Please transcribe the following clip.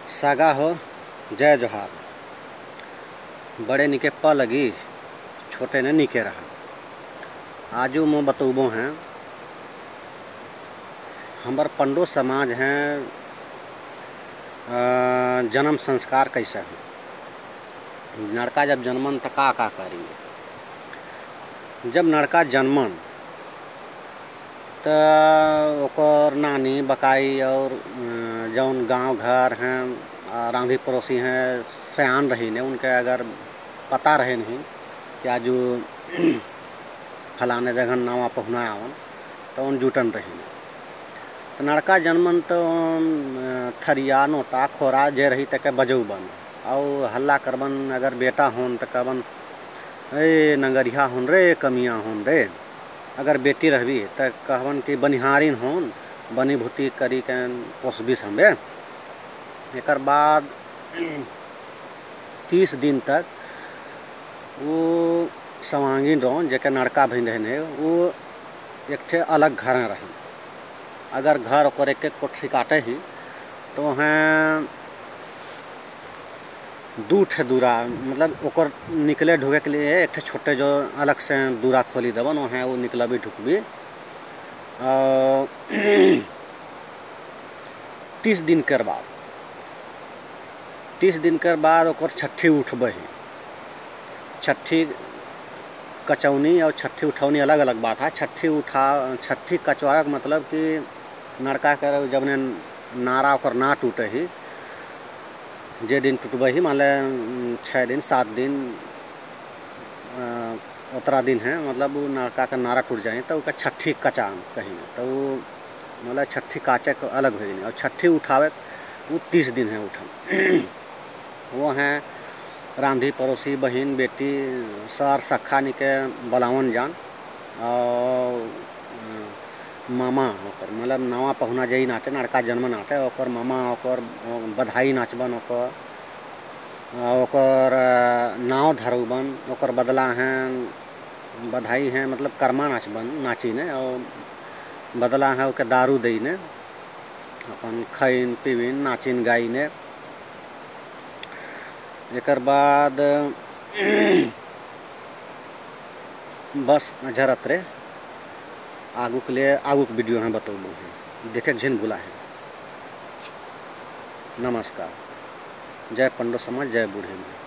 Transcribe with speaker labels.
Speaker 1: Saga हो जय जोहार। बड़े निके प लगी छोटे ने निके रहा। आजू मो बतूबो हैं हमार पंडो समाज हैं जन्म संस्कार कैसे है। लड़का जब जन्मन तो का करेंगे। जब लड़का जन्मन तो ओकर नानी बकाई और जौन गांव घर हैं रांधी पड़ोसी हैं सयान रही ने उनके अगर पता रहे नहीं कि आज फलाने जगह नावा पहुना आवन तो उन जुटन रही ने। तो लड़का जन्मन तो थरिया नोटा खोरा जे रही तक बजऊ बन और हल्ला करबन। अगर बेटा होन तो कहबन ए नंगरिया होन रे कमिया होन रे। अगर बेटी रहबी तो कहबन कि बनिहारिन होन बनी भूती करी के पोसबीस हमें। एक बाद 30 दिन तक वो समांगीन रहो जेके लड़का बहन रहने वो एक ठे अलग घर रही। अगर घर ओकर एक कोठरी काटे ही तो हैं 2 ठे दूरा मतलब ओकर निकले ढुके के लिए एक ठे छोटे जो अलग से दूरा खोली दबन वो हैं वो निकलबी ढुकबी। 30 दिन के बाद ओकर छठी उठबे ही। छठी कचौनी और छठी उठौनी अलग अलग बात है। छठी कचवाए का मतलब कि लड़का के जब ने नारा ओकर ना टूटे ही जे दिन टूटबे ही मान ले 6 दिन 7 दिन उतरा दिन है मतलब वो लड़का का नारा टूट जाए तो उसका छठी कचान कहीं तो वो मतलब छठी काचे को अलग हो गई। और छठी उठावे वो 30 दिन है उठन। वो हैं रांधी पड़ोसी बहन बेटी सर सखा निके बलावन जान और मामा ओकर मतलब नवा पहुना जई नाटे लड़का जन्म नाटे ओकर मामा ओकर बधाई नाचबन ओकर नाव धरबन ओकर बदला हैं बधाई हैं मतलब कर्मा नाचबन नाची ने और बदला है ओके दारू दई ने अपन खैन पीविन नाचिन गाई ने। एक बाद बस जरत रे आगू के लिए आगू के वीडियो हैं बतौलू हैं देखे झिन भूला है। नमस्कार। जय पंडो समाज जय बूढ़े में।